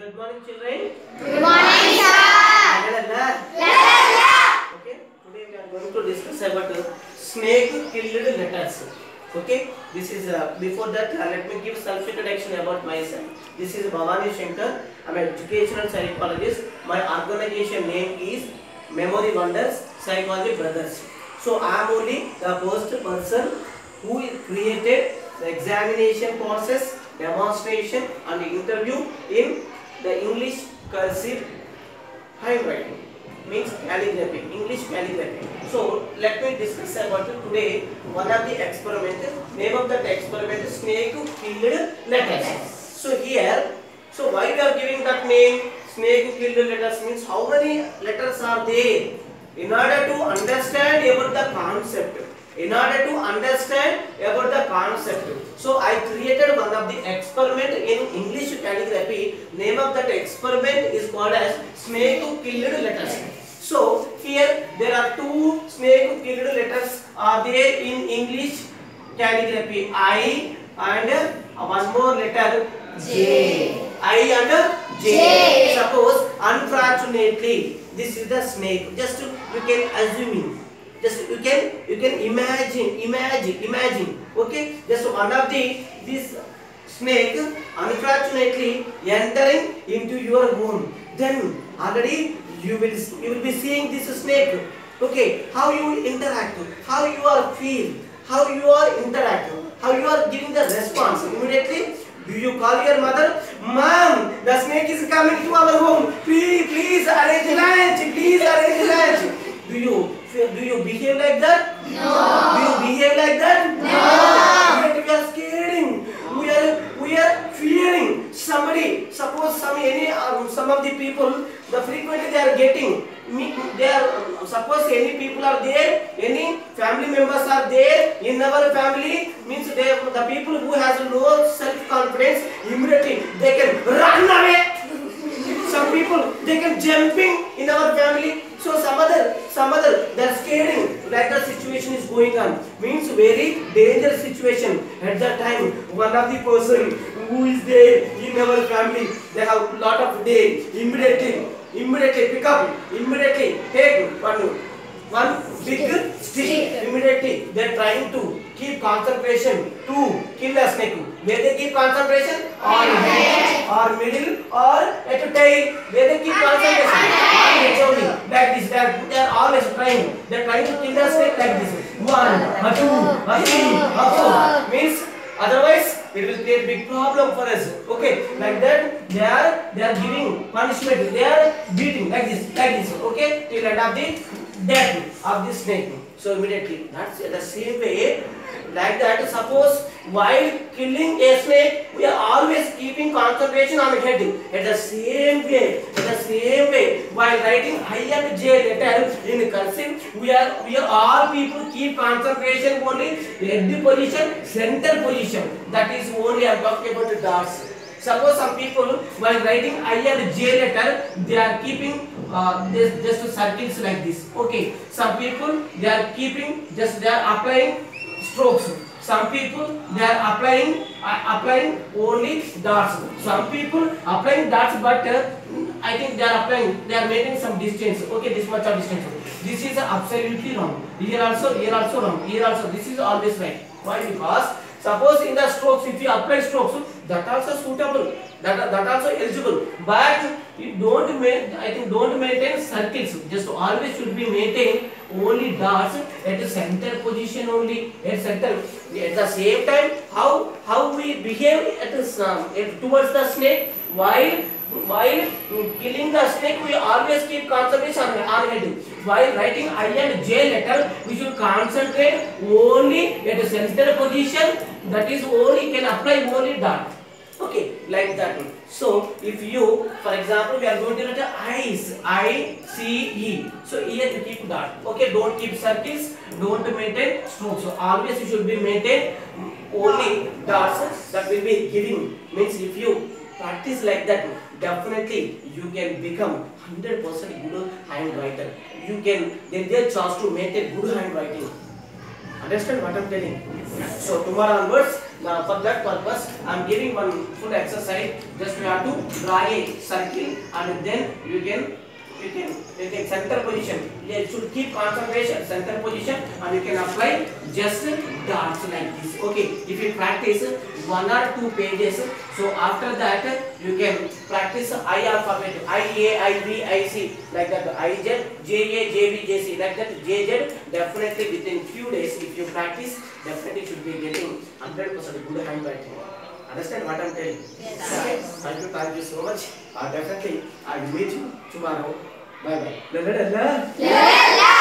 Good morning, children. Good morning, sir. Okay. Today we are going to discuss about snake-killed letters. Okay. This is before that let me give self introduction about myself. This is Bhavani Shankar. I am an educational psychologist. My organization name is Memory Wonders Psychology Brothers. So I am only the first person who created the examination process, demonstration and interview in the English cursive handwriting, means calligraphy, English calligraphy. So let me discuss about today one of the experiment. Name of that experiment is snake-killed letters. So here, so why we are giving that name snake-killed letters means how many letters are there in order to understand about the concept. In order to understand about the concept, so I created one of the experiment in English calligraphy. Name of that experiment is called as snake-killed letters. So here there are two snake-killed letters are there in English calligraphy, I and one more letter J. I and J. Suppose unfortunately this is the snake. Just you can assuming. Just you can imagine. Okay, just one of this snake unfortunately entering into your home. Then already you will be seeing this snake. Okay, how you interact, how you are feel, how you are interact, how you are giving the response immediately. Do you call your mother, Mom? The snake is coming to our home. Please arrange lunch. Please arrange lunch. Do you behave like that? No. Do you behave like that? No. We are scaring. We are fearing somebody. Suppose some of the people, the frequently they are getting. Suppose any people are there, any family members are there in our family, means the people who has low self-confidence, immediately they can run away. Some people they can jumping in our family. So some other they are scaring like the situation is going on. Means very dangerous situation. At that time, one of the person who is there in our family, they have lot of day. Immediately pick up. Immediately take one big stick. Immediately they are trying to keep concentration to kill a snake. Where they keep concentration? On head, or middle, or at tail. Where they keep concentration? On head only. Like this. They are always trying. They are trying to kill the snake like this. 1, 2, 3, 4. Means otherwise it will create big problem for us. Okay, like that they are giving punishment. They are beating like this. Okay, till end of the death of the snake. So immediately that's the same way. Like that, suppose while killing a snake, we are always keeping concentration on the head. At the same way, while writing I and J letter in cursive, we are all people keep concentration only head position, center position. That is only I am talking about the dots. Suppose some people while writing I and J letter, they are keeping just circles like this. Okay, some people they are keeping they are applying strokes. Some people they are applying only dots. Some people applying dots, but I think they are maintaining some distance. Okay, this much of distance. This is absolutely wrong. Here also wrong. Here also this is always right. Why? Because suppose in the strokes, if you apply strokes, that also suitable, that also eligible, but you don't maintain circles. Just always should be maintain only dots at the center position only, at center. At the same time, how we behave at towards the snake while killing the snake, we always keep concentration on head. While writing I and J letter, we should concentrate only at the center position. That is only can apply only dot. Okay, like that. So if you, for example, we are going to write I-C-E. So here you keep dot. Okay, don't keep circles, don't maintain strokes. So always you should be maintain only dots. That will be giving. Means if you practice like that, definitely you can become 100% good handwriter. There is chance to maintain good handwriting. Understand what I am telling? So tomorrow onwards Now for that purpose, I am giving one full exercise. Just you have to draw a circle and then you can center position. You should keep concentration center position and you can apply just dots like this. Okay, if you practice one or two pages, so after that you can practice I alphabet, I A, I B, I C like that, I Z, J A, J B, J C like that. J Z definitely within few days if you practice, definitely should be getting 100% good handwriting. Understand what I am telling? Yes. Okay. Thank you so much. Definitely I will meet you tomorrow. Bye bye. La